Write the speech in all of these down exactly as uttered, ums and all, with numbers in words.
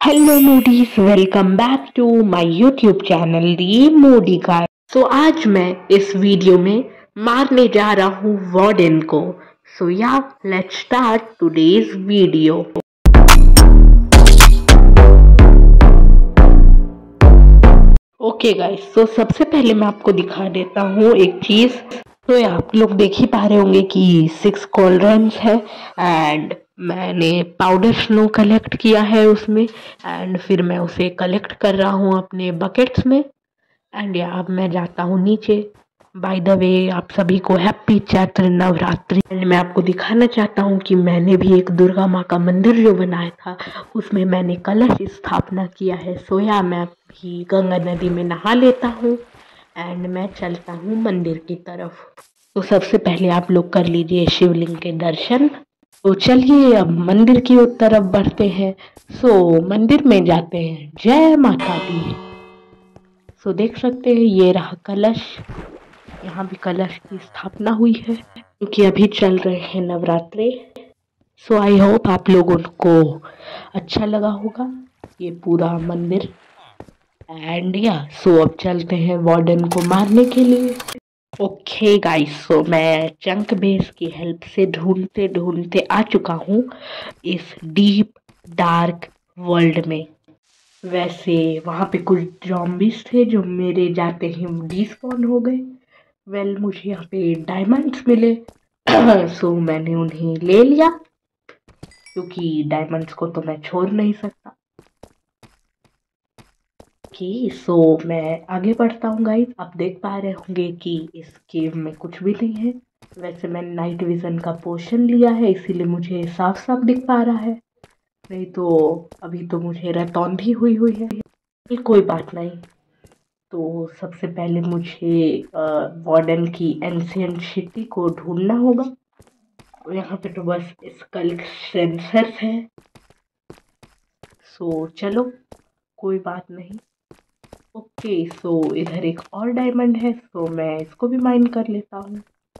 Hello moodies, welcome back to my YouTube channel the moody guide. So आज मैं इस video में मारने जा रहा हूँ वार्डन को। So yeah let's start today's video. Okay guys, तो सबसे पहले मैं आपको दिखा देता हूँ एक चीज। तो आप लोग देख ही पा रहे होंगे कि सिक्स कॉलरन्स है एंड मैंने पाउडर स्नो कलेक्ट किया है उसमें, एंड फिर मैं उसे कलेक्ट कर रहा हूँ अपने बकेट्स में। एंड या अब मैं जाता हूँ नीचे। बाय द वे, आप सभी को हैप्पी चैत्र नवरात्रि। एंड मैं आपको दिखाना चाहता हूँ कि मैंने भी एक दुर्गा माँ का मंदिर जो बनाया था उसमें मैंने कलश स्थापना किया है। सोया मैं भी गंगा नदी में नहा लेता हूँ एंड मैं चलता हूँ मंदिर की तरफ। तो सबसे पहले आप लोग कर लीजिए शिवलिंग के दर्शन। तो चलिए अब मंदिर की ओर तरफ बढ़ते हैं। सो मंदिर में जाते हैं। जय माता दी। सो देख सकते हैं ये रहा कलश। यहाँ भी कलश की स्थापना हुई है क्योंकि अभी चल रहे हैं नवरात्रे। सो आई होप आप लोगों को अच्छा लगा होगा ये पूरा मंदिर। एंड या सो अब चलते हैं वार्डन को मारने के लिए। ओके गाइस, सो मैं चंक बेस की हेल्प से ढूंढते ढूंढते आ चुका हूँ इस डीप डार्क वर्ल्ड में। वैसे वहाँ पे कुछ जॉम्बिस थे जो मेरे जाते ही डिस्पॉन हो गए। वेल मुझे यहाँ पे डायमंड्स मिले सो मैंने उन्हें ले लिया क्योंकि डायमंड्स को तो मैं छोड़ नहीं सकता। कि सो मैं आगे बढ़ता हूँ गाइस। आप देख पा रहे होंगे कि इस केव में कुछ भी नहीं है। वैसे मैंने नाइट विजन का पोशन लिया है इसीलिए मुझे साफ साफ दिख पा रहा है, नहीं तो अभी तो मुझे रतौंधी हुई हुई है। कोई बात नहीं। तो सबसे पहले मुझे वार्डन की एंशियंट सिटी को ढूंढना होगा। यहाँ पे तो बस स्कल सेंसर्स है। सो चलो कोई बात नहीं। ओके सो इधर एक और डायमंड है, सो मैं इसको भी माइन कर लेता हूँ।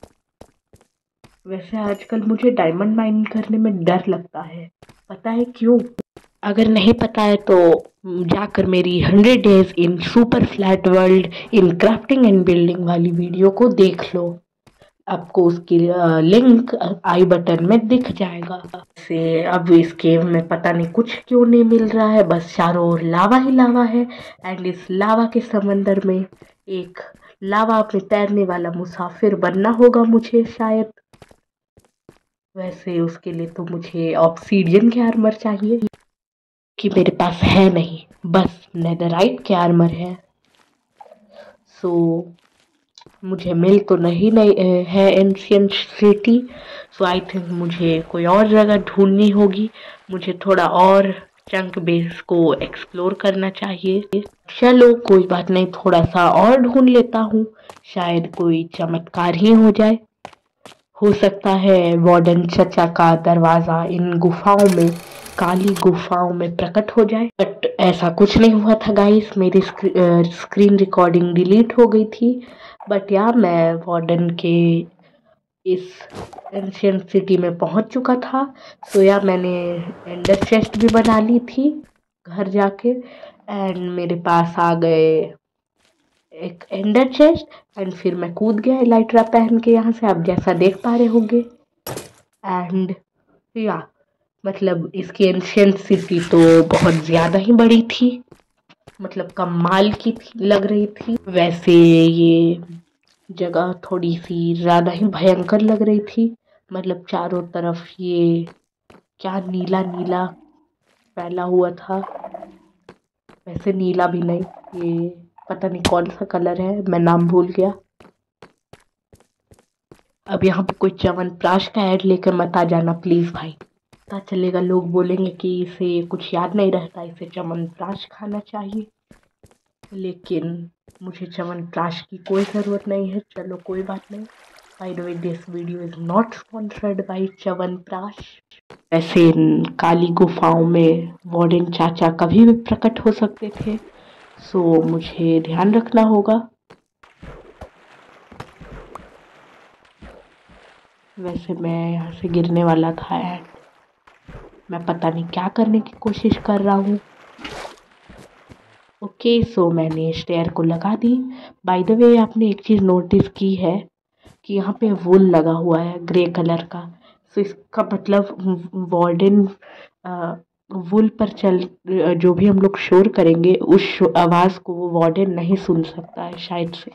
वैसे आजकल मुझे डायमंड माइन करने में डर लगता है, पता है क्यों? अगर नहीं पता है तो जाकर मेरी hundred days in super flat world in crafting and building वाली वीडियो को देख लो। आपको उसकी लिंक आई बटन में दिख जाएगा। से अब इस गेम में पता नहीं कुछ क्यों नहीं मिल रहा है, बस चारों ओर लावा ही लावा है। एंड इस लावा के समंदर में एक लावा में तैरने वाला मुसाफिर बनना होगा मुझे शायद। वैसे उसके लिए तो मुझे ऑब्सीडियन के आर्मर चाहिए कि मेरे पास है नहीं, बस नेदरराइट के आर्मर है। सो मुझे मिल तो नहीं नहीं है ancient city. So I think मुझे कोई और जगह ढूंढनी होगी। मुझे थोड़ा और चंक बेस को एक्सप्लोर करना चाहिए। चलो कोई बात नहीं, थोड़ा सा और ढूंढ लेता हूँ, शायद कोई चमत्कार ही हो जाए। हो सकता है वार्डन चचा का दरवाजा इन गुफाओं में, काली गुफाओं में प्रकट हो जाए। बट ऐसा कुछ नहीं हुआ था गाइस, मेरी स्क्री, स्क्रीन रिकॉर्डिंग डिलीट हो गई थी। बट यार मैं वार्डन के इस एंशियंट सिटी में पहुंच चुका था। तो यार मैंने एंडर चेस्ट भी बना ली थी घर जाके। एंड मेरे पास आ गए एक एंडर चेस्ट एंड फिर मैं कूद गया इलाइट्रा पहन के यहाँ से, आप जैसा देख पा रहे होंगे। एंड या मतलब इसकी एंशियंट सिटी तो बहुत ज़्यादा ही बड़ी थी, मतलब कमाल की थी, लग रही थी। वैसे ये जगह थोड़ी सी ज़्यादा ही भयंकर लग रही थी, मतलब चारों तरफ ये क्या नीला नीला फैला हुआ था। वैसे नीला भी नहीं, ये पता नहीं कौन सा कलर है, मैं नाम भूल गया। अब यहाँ पे कोई च्यवनप्राश का ऐड लेकर मत आ जाना प्लीज़ भाई, पता चलेगा लोग बोलेंगे कि इसे कुछ याद नहीं रहता, इसे च्यवनप्राश खाना चाहिए। लेकिन मुझे च्यवनप्राश की कोई ज़रूरत नहीं है। चलो कोई बात नहीं। By the way this video is not sponsored by Chyawanprash. ऐसे इन काली गुफाओं में वार्डन चाचा कभी भी प्रकट हो सकते थे, सो मुझे ध्यान रखना होगा। वैसे मैं यहाँ से गिरने वाला था एंड मैं पता नहीं क्या करने की कोशिश कर रहा हूँ। ओके, सो मैंने स्टेयर को लगा दी। बाय द वे, आपने एक चीज़ नोटिस की है कि यहाँ पे वुल लगा हुआ है ग्रे कलर का। सो इसका मतलब वार्डन वुल पर चल जो भी हम लोग शोर करेंगे उस आवाज़ को वो वार्डन नहीं सुन सकता है शायद से,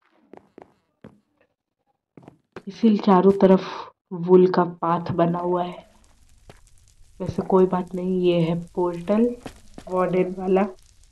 इसीलिए चारों तरफ वुल का पाथ बना हुआ है। वैसे कोई बात नहीं, ये है पोर्टल वार्डन वाला।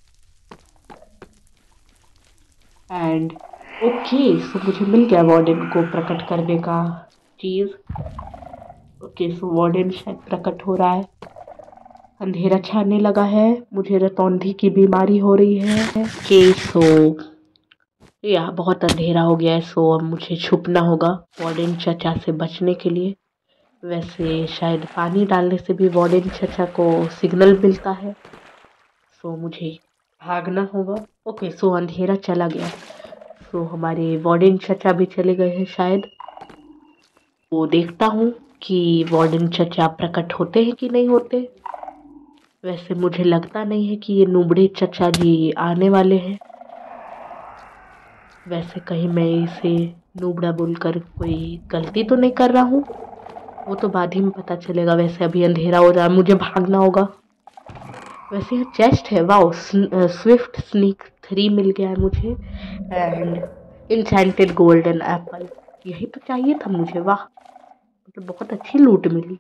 एंड ओके, सो मुझे मिल गया वार्डन को प्रकट करने का चीज़। ओके, सो वार्डन शायद प्रकट हो रहा है। अंधेरा छाने लगा है, मुझे रतौंधी की बीमारी हो रही है। ओके, सो यहाँ बहुत अंधेरा हो गया है, सो अब मुझे छुपना होगा वार्डन चचा से बचने के लिए। वैसे शायद पानी डालने से भी वार्डन चचा को सिग्नल मिलता है, सो मुझे भागना होगा। ओके, सो अंधेरा चला गया, सो हमारे वार्डन चचा भी चले गए हैं शायद। वो देखता हूँ कि वार्डन चचा प्रकट होते हैं कि नहीं होते। वैसे मुझे लगता नहीं है कि ये नूबड़े चचा जी आने वाले हैं। वैसे कहीं मैं इसे नूबड़ा बोलकर कोई गलती तो नहीं कर रहा हूँ, वो तो बाद ही में पता चलेगा। वैसे अभी अंधेरा हो रहा है, मुझे भागना होगा। वैसे यहाँ चेस्ट है, वाओ, स्विफ्ट स्नीक थ्री मिल गया है मुझे। एंड इंचेंटेड गोल्डन एप्पल, यही तो चाहिए था मुझे। वाह, मतलब बहुत अच्छी लूट मिली।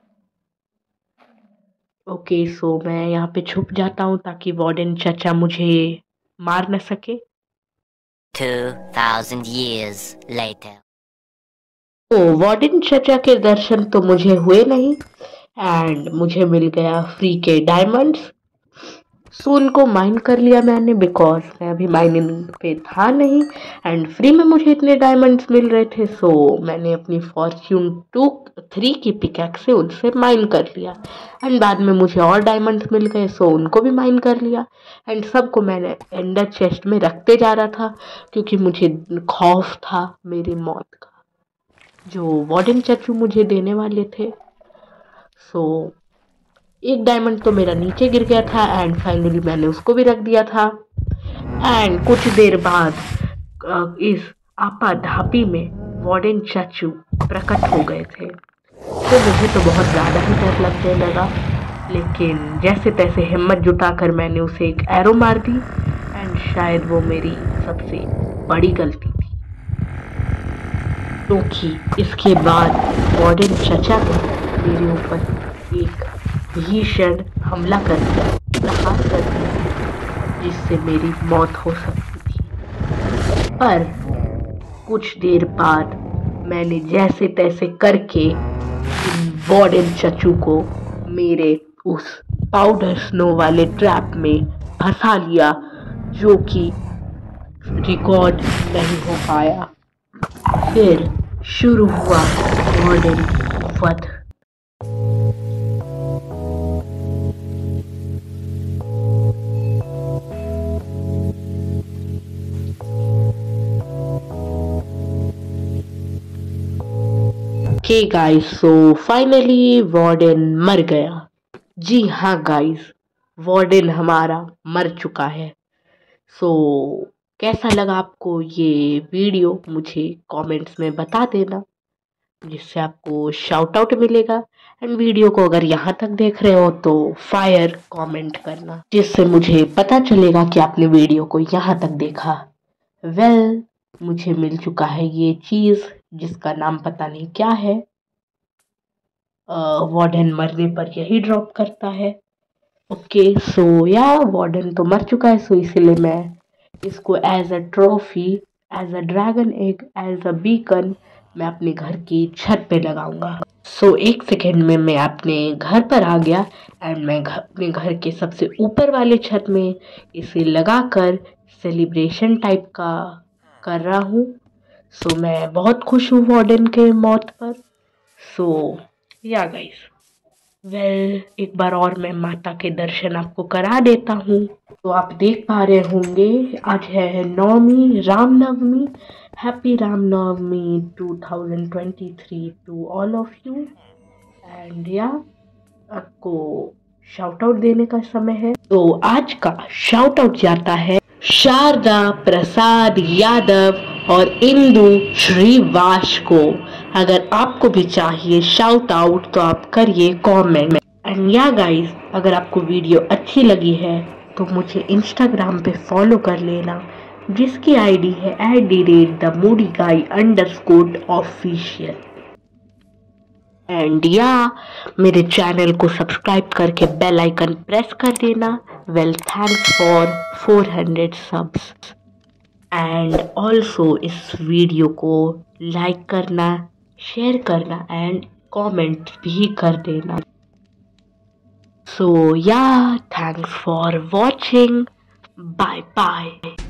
ओके, सो मैं यहाँ पे छुप जाता हूँ ताकि वार्डन चचा मुझे मार न सके। Two thousand years later. ओ, वार्डन चचा के दर्शन तो मुझे हुए नहीं एंड मुझे मिल गया फ्री के डायमंड्स। सो उनको माइन कर लिया मैंने, बिकॉज मैं अभी माइनिंग पे था नहीं एंड फ्री में मुझे इतने डायमंड्स मिल रहे थे। सो मैंने अपनी फॉर्च्यून टू थ्री की पिकैक्स से उनसे माइन कर लिया एंड बाद में मुझे और डायमंड्स मिल गए, सो उनको भी माइन कर लिया। एंड सबको मैंने एंडर चेस्ट में रखते जा रहा था क्योंकि मुझे खौफ था मेरी मौत का जो वार्डन चचू मुझे देने वाले थे। सो एक डायमंड तो मेरा नीचे गिर गया था एंड फाइनली मैंने उसको भी रख दिया था। एंड कुछ देर बाद इस आपाधापी में वार्डन चाचू प्रकट हो गए थे। तो मुझे तो बहुत ज़्यादा ही डर लगने लगा, लेकिन जैसे तैसे हिम्मत जुटाकर मैंने उसे एक एरो मार दी एंड शायद वो मेरी सबसे बड़ी गलती थी क्योंकि इसके बाद वार्डन चचा ने मेरे ऊपर एक भीषण हमला कर दिया, प्रहार कर दिया, जिससे मेरी मौत हो सकती थी। पर कुछ देर बाद मैंने जैसे तैसे करके वार्डन चचू को मेरे उस पाउडर स्नो वाले ट्रैप में फंसा लिया, जो कि रिकॉर्ड नहीं हो पाया। फिर शुरू हुआ वार्डन वध। Okay guys, so finally warden मर गया। जी हाँ गाइस, वार्डन हमारा मर चुका है। सो so, कैसा लगा आपको ये वीडियो मुझे कमेंट्स में बता देना, जिससे आपको शाउट आउट मिलेगा। एंड वीडियो को अगर यहाँ तक देख रहे हो तो फायर कमेंट करना, जिससे मुझे पता चलेगा कि आपने वीडियो को यहाँ तक देखा। वेल well, मुझे मिल चुका है ये चीज़ जिसका नाम पता नहीं क्या है। वार्डन मरने पर यही ड्रॉप करता है। ओके, सो या वार्डन तो मर चुका है, सो इसीलिए मैं इसको as a trophy, as a dragon egg, as a beacon मैं अपने घर की छत पे लगाऊंगा। सो so, एक सेकेंड में मैं अपने घर पर आ गया एंड मैं घर अपने घर के सबसे ऊपर वाले छत में इसे लगाकर सेलिब्रेशन टाइप का कर रहा हूँ। सो so, मैं बहुत खुश हूँ वार्डन के मौत पर। सो या गाइस, वेल एक बार और मैं माता के दर्शन आपको करा देता हूँ। तो आप देख पा रहे होंगे आज है Navami, Ramnavami. Happy Ramnavami two thousand twenty three to all of you. And yeah आपको शाउट आउट देने का समय है। तो आज का शाउट आउट जाता है शारदा प्रसाद यादव और इंदु श्रीवास को। अगर आपको भी चाहिए शाउट आउट तो आप करिए कमेंट। एंड या गाइस, अगर आपको वीडियो अच्छी लगी है तो मुझे इंस्टाग्राम पे फॉलो कर लेना, जिसकी आईडी है at the rate the moody guy underscore official. And yeah मेरे चैनल को सब्सक्राइब करके बेल आइकन प्रेस कर देना। Well, thanks for four hundred subs. And also इस वीडियो को लाइक करना, शेयर करना एंड कमेंट भी कर देना। So yeah, thanks for watching. Bye bye.